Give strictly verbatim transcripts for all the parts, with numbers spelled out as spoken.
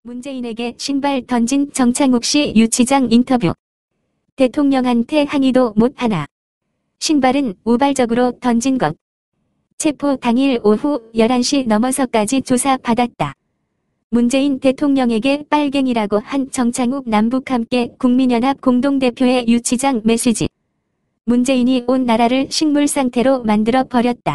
문재인에게 신발 던진 정창욱 씨 유치장 인터뷰. 대통령한테 항의도 못하나. 신발은 우발적으로 던진 것. 체포 당일 오후 열한 시 넘어서까지 조사받았다. 문재인 대통령에게 빨갱이라고 한 정창욱 남북함께 국민연합 공동대표의 유치장 메시지. 문재인이 온 나라를 식물 상태로 만들어 버렸다.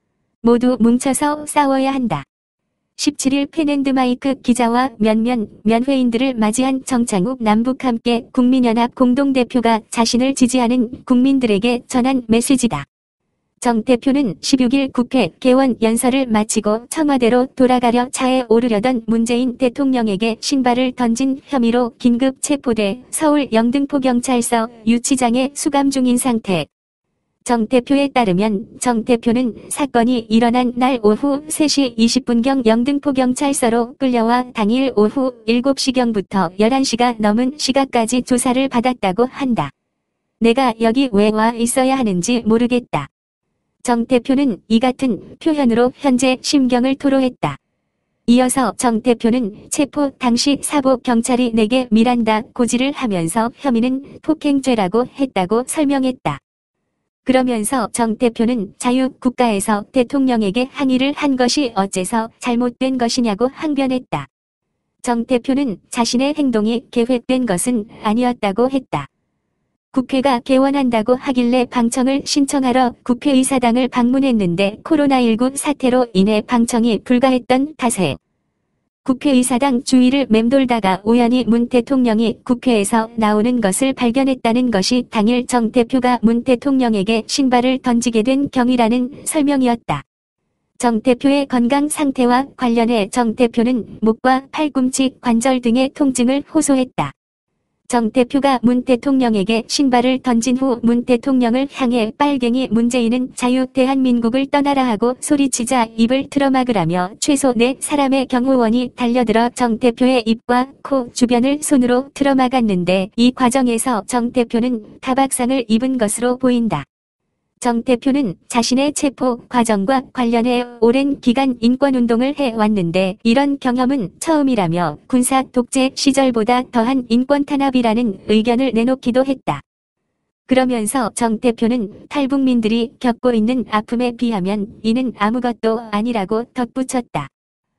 모두 뭉쳐서 싸워야 한다. 십칠 일 펜앤드마이크 기자와 면면 면회인들을 맞이한 정창욱 남북함께 국민연합 공동대표가 자신을 지지하는 국민들에게 전한 메시지다. 정 대표는 십육 일 국회 개원 연설을 마치고 청와대로 돌아가려 차에 오르려던 문재인 대통령에게 신발을 던진 혐의로 긴급 체포돼 서울 영등포경찰서 유치장에 수감 중인 상태. 정 대표에 따르면 정 대표는 사건이 일어난 날 오후 세 시 이십 분경 영등포경찰서로 끌려와 당일 오후 일곱 시경부터 열한 시가 넘은 시각까지 조사를 받았다고 한다. 내가 여기 왜 와 있어야 하는지 모르겠다. 정 대표는 이 같은 표현으로 현재 심경을 토로했다. 이어서 정 대표는 체포 당시 사보 경찰이 내게 미란다 고지를 하면서 혐의는 폭행죄라고 했다고 설명했다. 그러면서 정 대표는 자유국가에서 대통령에게 항의를 한 것이 어째서 잘못된 것이냐고 항변했다. 정 대표는 자신의 행동이 계획된 것은 아니었다고 했다. 국회가 개원한다고 하길래 방청을 신청하러 국회의사당을 방문했는데 코로나십구 사태로 인해 방청이 불가했던 탓에 국회의사당 주위를 맴돌다가 우연히 문 대통령이 국회에서 나오는 것을 발견했다는 것이 당일 정 대표가 문 대통령에게 신발을 던지게 된 경위라는 설명이었다. 정 대표의 건강 상태와 관련해 정 대표는 목과 팔꿈치 관절 등의 통증을 호소했다. 정 대표가 문 대통령에게 신발을 던진 후 문 대통령을 향해 빨갱이 문재인은 자유 대한민국을 떠나라 하고 소리치자 입을 틀어막으라며 최소 네 사람의 경호원이 달려들어 정 대표의 입과 코 주변을 손으로 틀어막았는데 이 과정에서 정 대표는 타박상을 입은 것으로 보인다. 정 대표는 자신의 체포 과정과 관련해 오랜 기간 인권운동을 해왔는데 이런 경험은 처음이라며 군사 독재 시절보다 더한 인권 탄압이라는 의견을 내놓기도 했다. 그러면서 정 대표는 탈북민들이 겪고 있는 아픔에 비하면 이는 아무것도 아니라고 덧붙였다.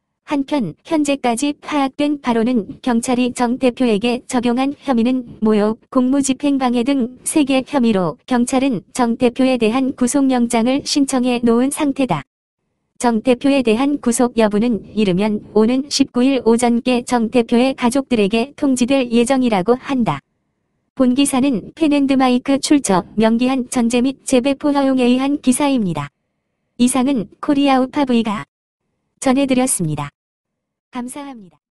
한편 현재까지 파악된 바로는 경찰이 정 대표에게 적용한 혐의는 모욕, 공무집행방해 등 세 개 혐의로 경찰은 정 대표에 대한 구속영장을 신청해 놓은 상태다. 정 대표에 대한 구속 여부는 이르면 오는 십구 일 오전께 정 대표의 가족들에게 통지될 예정이라고 한다. 본 기사는 펜앤드마이크 출처 명기한 전제 및 재배포 허용에 의한 기사입니다. 이상은 코리아우파브이가 전해드렸습니다. 감사합니다.